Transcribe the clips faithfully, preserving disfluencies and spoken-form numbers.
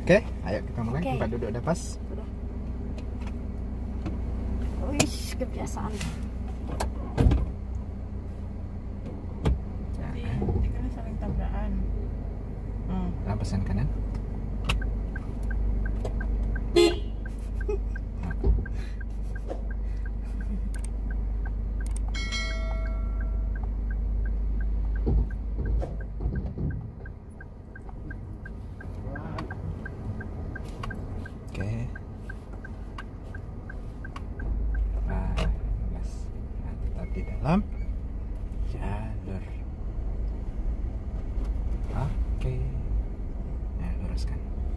Oke, ayo kita mulai. Oke. Tempat duduk udah pas. Udah. Wih, kebiasaan. Jadi ini kan saling tabrakan. Hmm. Lampasan kanan. Oke. Nah, gas. Nah, tetap di dalam jalur. Oke. Nah, luruskan.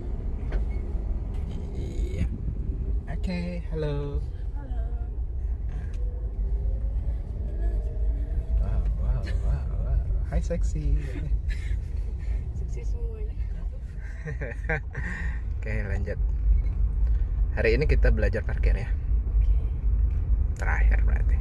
Iya. Oke, halo. Halo. Wow, wow, wow, wow. Hai seksi. Seksi semuanya. Oke, lanjut. Hari ini kita belajar parkir ya. Terakhir berarti.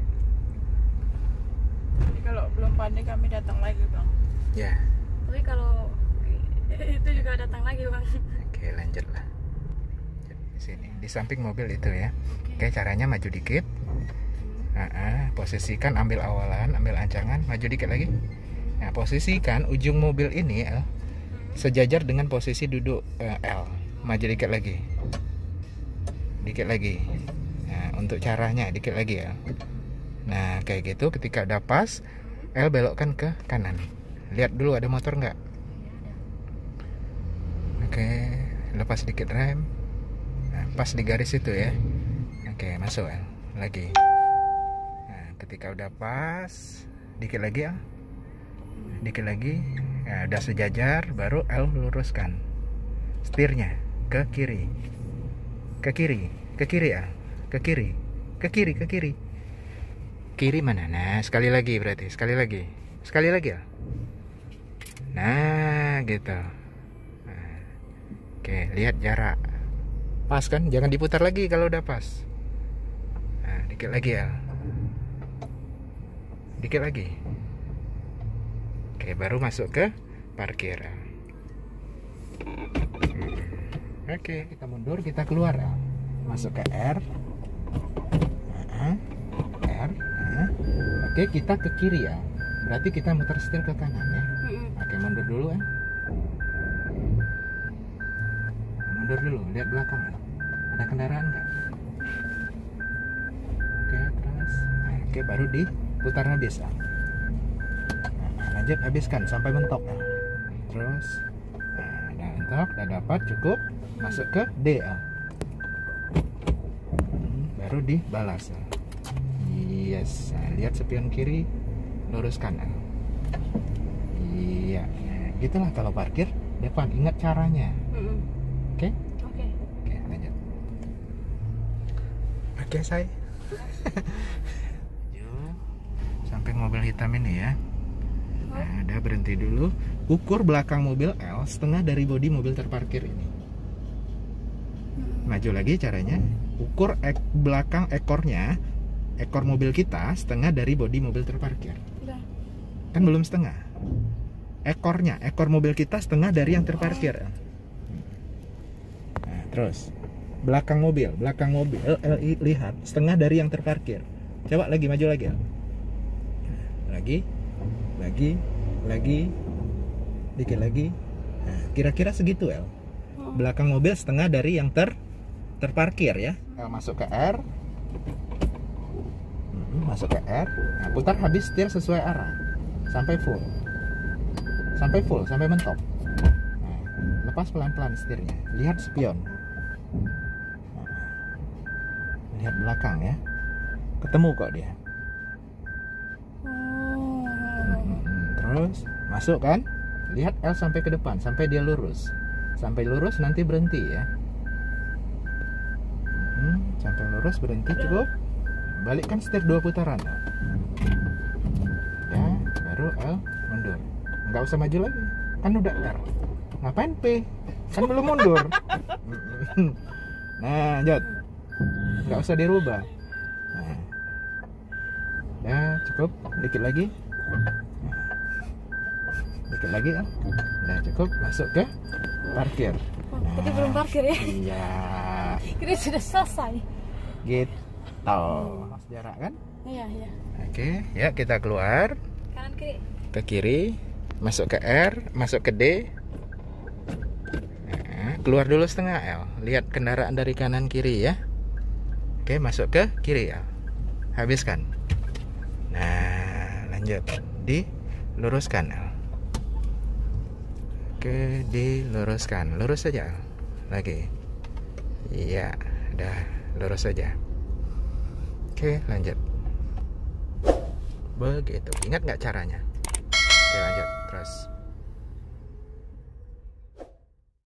Jadi kalau belum pandai kami datang lagi bang. Ya. Tapi kalau itu juga datang lagi bang. Oke, lanjut lah. Di sini, di samping mobil itu ya. Oke, caranya maju dikit. Nah, ah, posisikan, ambil awalan, ambil ancangan, maju dikit lagi. Nah, posisikan ujung mobil ini L sejajar dengan posisi duduk eh, L. Maju dikit lagi. Dikit lagi. Nah, untuk caranya dikit lagi ya. Nah, kayak gitu ketika udah pas, L belokkan ke kanan. Lihat dulu ada motor nggak? Oke, lepas sedikit rem. Nah, pas di garis itu ya. Oke, masuk L. Lagi. Nah, ketika udah pas, dikit lagi ya. Dikit lagi. Nah, udah sejajar, baru L luruskan setirnya ke kiri. Ke kiri, ke kiri ya. Ke kiri. Ke kiri, ke kiri. Kiri mana? Nah, sekali lagi berarti. Sekali lagi. Sekali lagi ya. Nah, gitu. Nah, oke, lihat jarak. Pas kan? Jangan diputar lagi kalau udah pas. Nah, dikit lagi ya. Dikit lagi. Oke, baru masuk ke parkir. Oke, kita mundur, kita keluar ya. Masuk ke R. Nah, R. Nah. Oke, kita ke kiri ya. Berarti kita muter setir ke kanan ya. Oke, mundur dulu ya. Mundur dulu, lihat belakang ya. Ada kendaraan nggak? Oke, terus. Nah, oke, baru diputar habis ya. Nah, lanjut habiskan sampai mentok ya. Terus. Nah, udah mentok, udah dapat cukup. Masuk ke D ya. Hmm, baru dibalas ya. Yes, nah, lihat spion kiri, luruskan ya. Iya, nah, gitulah kalau parkir depan, ingat caranya. Oke? Oke. Oke, lanjut. Oke, say. Maju. Samping mobil hitam ini ya. Nah, udah berhenti dulu. Ukur belakang mobil L setengah dari bodi mobil terparkir ini. Maju lagi caranya. Ukur ek belakang ekornya, ekor mobil kita setengah dari bodi mobil terparkir. Udah. Kan belum setengah. Ekornya, ekor mobil kita setengah dari yang terparkir. Nah, terus belakang mobil, belakang mobil L, lihat setengah dari yang terparkir. Coba lagi, maju lagi. Lagi, lagi, lagi, dikit lagi. Nah, kira-kira segitu L. Belakang mobil setengah dari yang ter terparkir ya. L masuk ke R. Hmm, masuk ke R. Nah, putar habis setir sesuai arah sampai full. Sampai full, sampai mentok. Nah, lepas pelan-pelan setirnya. Lihat spion. Nah, lihat belakang ya. Ketemu kok dia. Hmm, terus masuk kan? Lihat L sampai ke depan, sampai dia lurus. Sampai lurus nanti berhenti ya. Hmm, sampai lurus berhenti cukup. Balikkan setir dua putaran. Ya, baru L mundur. Nggak usah maju lagi, kan udah R. Ngapain P? Kan belum mundur. Nah, lanjut. Nggak usah dirubah. Nah, ya cukup. Dikit lagi. Dikit lagi ya. Nah, cukup. Masuk ke parkir. Oh, jadi belum parkir ya? Iya. Kira sudah selesai. Gitu. Jarak kan? Iya, iya. Oke, ya kita keluar Kanan kiri. ke kiri, masuk ke R, masuk ke D. Nah, keluar dulu setengah L. Lihat kendaraan dari kanan kiri ya. Oke, masuk ke kiri ya. Habiskan. Nah, lanjut. Diluruskan L. Oke, diluruskan. Lurus saja L. Lagi. Iya, udah lurus saja. Oke, lanjut. Begitu. Ingat nggak caranya? Oke, lanjut terus.